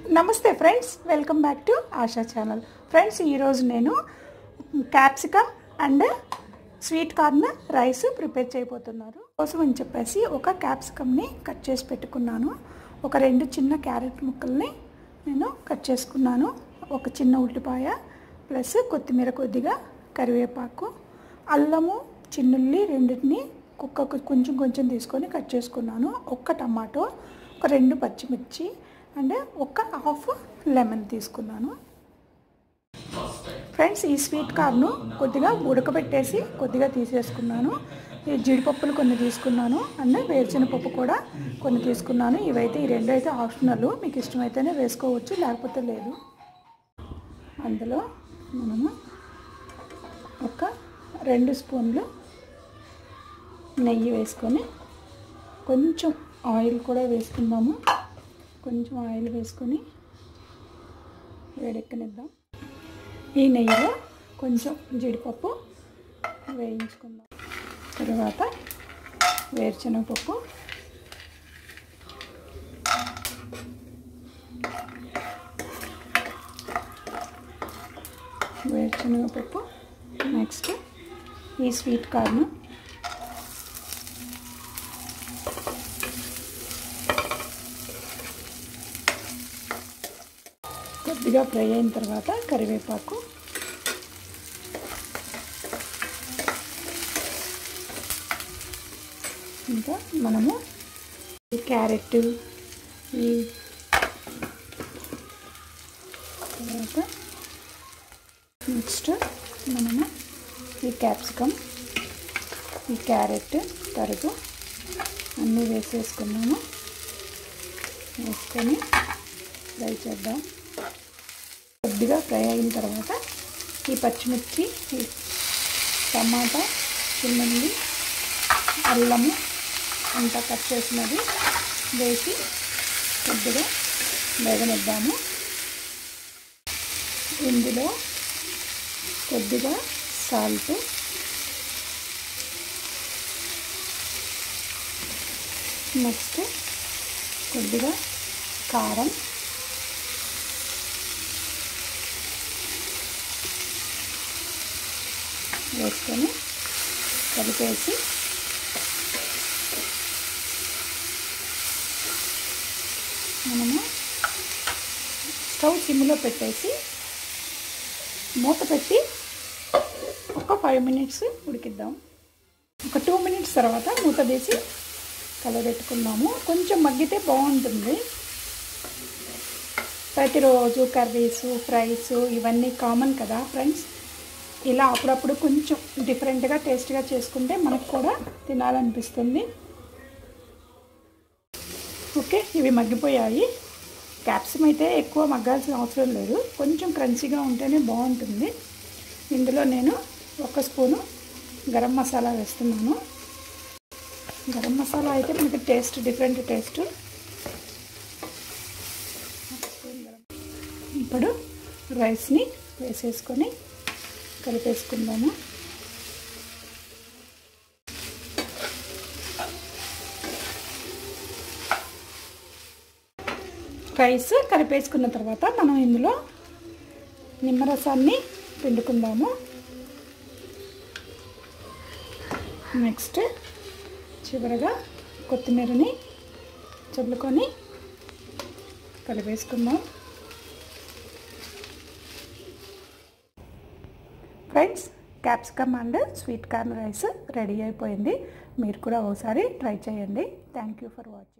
నమస్తే friends, welcome back to Asha channel. Friends, ఈరోజు నేను capsicum and sweet corn rice prepare చేయబోతున్నాను. కోసం అని చెప్పేసి ఒక క్యాప్సికమ్ని కట్ చేసి పెట్టుకున్నాను. ఒక 2 చిన్న క్యారెట్ ముక్కల్ని నేను కట్ చేసుకున్నాను. ఒక చిన్న ఉల్లిపాయ ప్లస్ కొత్తిమీర, కొద్దిగా కరివేపాకు, అల్లము, చిన్నుల్లి రెండింటిని కుక్కకు కొంచెం కొంచెం తీసుకొని కట్ చేసుకున్నాను. ఒక టమాటో, ఒక 2 పచ్చిమిర్చి అండ్ ఒక హాఫ్ లెమన్ తీసుకున్నాను. ఫ్రెండ్స్, ఈ స్వీట్ కార్న్ కొద్దిగా ఉడకబెట్టేసి కొద్దిగా తీసేసుకున్నాను. ఈ జీడిపప్పులు కొన్ని తీసుకున్నాను అండ్ వేరుశనగపప్పు కూడా కొన్ని తీసుకున్నాను. ఇవైతే ఈ 2 అయితే ఆప్షనల్, మీకు ఇష్టమైతేనే వేసుకోవచ్చు, లేకపోతే లేదు. అందులో మనము ఒక 2 స్పూన్లు నెయ్యి వేసుకొని కొంచెం ఆయిల్ కూడా వేసుకుందాము. కొంచెం ఆయిల్ వేసుకొని వేడెక్కనిద్దాం. ఈ నెయ్యిలో కొంచెం జీడిపప్పు వేయించుకుందాం. తర్వాత వేరుశనగపప్పు, నెక్స్ట్ ఈ స్వీట్ కార్న్, కొద్దిగా ఫ్రై అయిన తర్వాత కరివేపాకు, ఇంకా మనము ఈ క్యారెట్, ఈ తర్వాత నెక్స్ట్ మనము ఈ క్యాప్సికమ్, ఈ క్యారెట్ తరుగు అన్నీ వేసుకొని ఫ్రై చేద్దాం. కొద్దిగా ఫ్రై అయిన తర్వాత ఈ పచ్చిమిర్చి, ఈ టమాటా, చిన్నుల్లి, అల్లము అంతా కట్ చేసినది వేసి కొద్దిగా వేగనిద్దాము. ఇందులో కొద్దిగా సాల్ట్, నెక్స్ట్ కొద్దిగా కారం, వేసుకొని కలిపేసి మనము స్టవ్ సిమ్లో పెట్టేసి మూత పెట్టి ఒక 5 మినిట్స్ ఉడికిద్దాం. ఒక 2 మినిట్స్ తర్వాత మూత తీసి కలబెట్టుకుందాము. కొంచెం మగ్గితే బాగుంటుంది. ప్రతిరోజు కర్రీస్, ఫ్రైస్ ఇవన్నీ కామన్ కదా ఫ్రెండ్స్. ఇలా అప్పుడప్పుడు కొంచెం డిఫరెంట్గా, టేస్ట్గా చేసుకుంటే మనకు కూడా తినాలనిపిస్తుంది. ఓకే, ఇవి మగ్గిపోయాయి. క్యాప్సికమ్ అయితే ఎక్కువ మగ్గాల్సిన అవసరం లేదు, కొంచెం క్రంచీగా ఉంటేనే బాగుంటుంది. ఇందులో నేను 1 స్పూను గరం మసాలా వేస్తున్నాను. గరం మసాలా అయితే మనకి డిఫరెంట్ టేస్ట్. ఇప్పుడు రైస్ని వేసేసుకొని కలిపేసుకుందాము. రైస్ కలిపేసుకున్న తర్వాత మనం ఇందులో నిమ్మరసాన్ని పిండుకుందాము. నెక్స్ట్ చివరగా కొత్తిమీరని చల్లుకొని కలిపేసుకుందాం. Friends, capsicum and sweet corn rice ready అయిపోయింది. మీరు కూడా ఒకసారి ట్రై చేయండి. Thank you for watching.